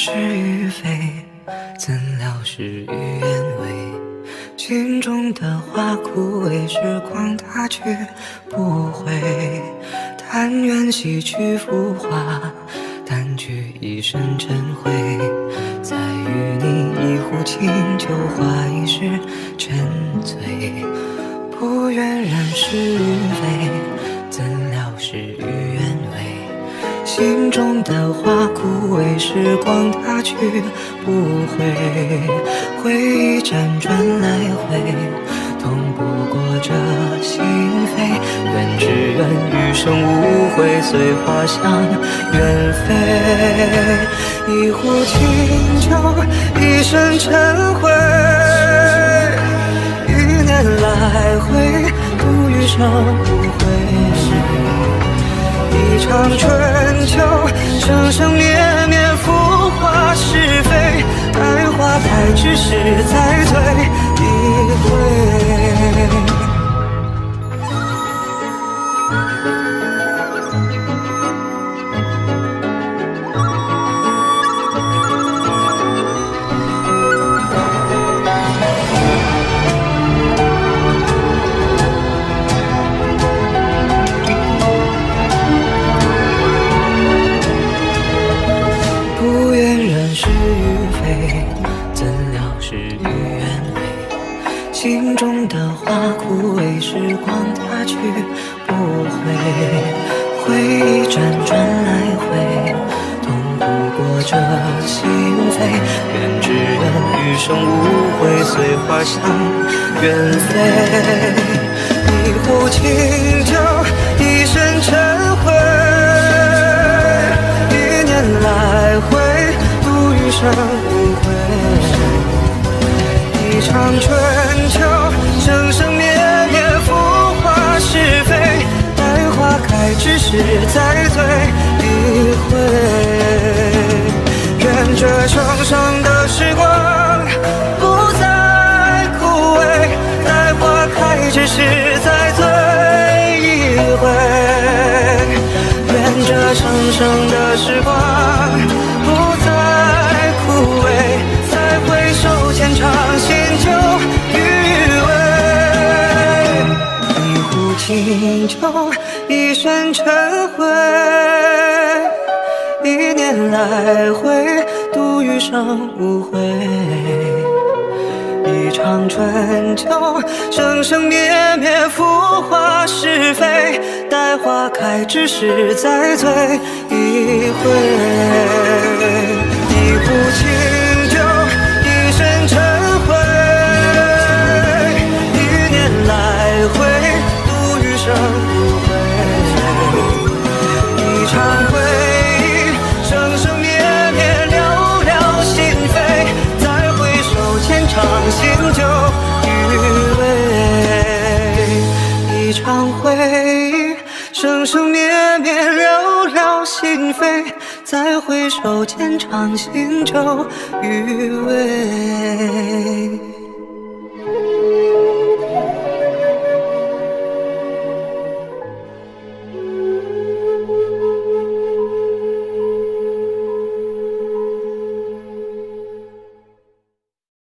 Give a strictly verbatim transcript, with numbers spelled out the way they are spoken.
是与非，怎料事与愿违。心中的花枯萎，时光它去不回。但愿洗去浮华，淡去一身尘灰。再与你一壶清酒，话一世沉醉。不愿人是与非，怎料事与愿违。心中的花枯萎，时光它去不回。回忆辗转来回，痛不过这心扉。愿只愿余生无悔，随花香远飞。一壶清酒，一身尘灰。一年来回，度余生无悔。一场春秋，生生灭灭，浮华是非。待花开之时，再醉一回。心中的花枯萎，时光它去不回。回忆辗转来回，痛不过这心扉。愿只愿余生无悔，随花香远飞。一壶清酒，一身尘灰。一年来回，度余生无悔。一场春秋，生生灭灭，浮华是非。待花开之时，再醉一回。愿这生生的时光不再枯萎。待花开之时，再醉一回。愿这生生的时光不再枯萎。再回首浅尝心酒余味。一壶清酒，一身尘灰。一年来回，度余生无悔。一场春秋，生生灭灭，浮华是非。待花开之时，再醉一回。一壶清酒，一身尘灰。一年来回，度余生无悔。一场回忆，生生灭灭，寥寥心扉。再回首，浅尝心酒余味。一场回忆，生生灭灭，寥寥心扉。再回首，浅尝心酒余味。